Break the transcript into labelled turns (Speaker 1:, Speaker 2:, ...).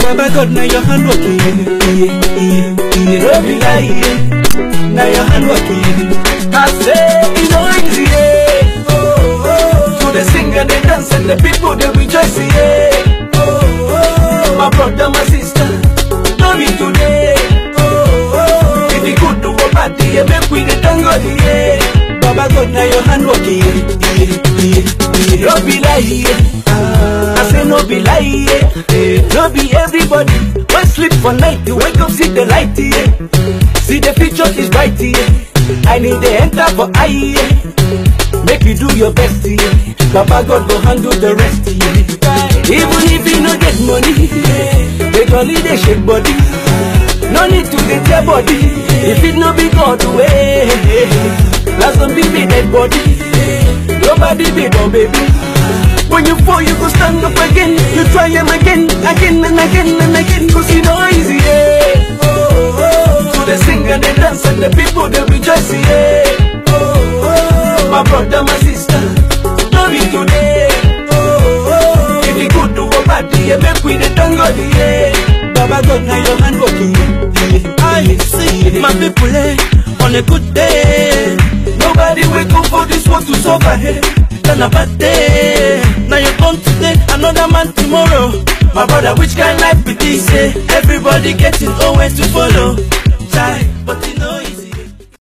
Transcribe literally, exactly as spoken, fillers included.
Speaker 1: Baba God, now your hand working, yeah, yeah, yeah. Don't be lying, now your hand working. I say it's no easy, yeah. Oh, oh. To the singer, they dance and the people they rejoice, yeah. Oh, oh. My brother, my sister, don't be today. Oh, oh. If you could do a party, yeah, make we the tango, yeah. Baba God, now your hand working, yeah, yeah, yeah. Don't be lying, yeah. I say no be lie, yeah. No be everybody when sleep for night, you wake up, see the light, yeah. See the future is bright, yeah. I need the enter for eye, yeah. Make you do your best, yeah. Baba God go handle the rest, yeah. Even if you no get money, yeah, they only they shake body. No need to get your body. If it no be God way, last one be me dead body. Nobody be no baby. When you fall, you go stand up again. You try him again, again and again and again. Cause you know easy, yeah. Oh, oh. To the singer, they dance and the people, they rejoice, yeah. Oh, oh. My brother, my sister, don't be today. Oh, oh. If you could do a party, yeah, make we the tango, yeah. Baba God, now your hand working, yeah.
Speaker 2: I see my people, eh, on a good day.
Speaker 1: Nobody wake up for this world to suffer, hey. Then a bad day. Now you come today, another man tomorrow. My brother, which kind of life be this? Say everybody getting always to follow. Try, but you know.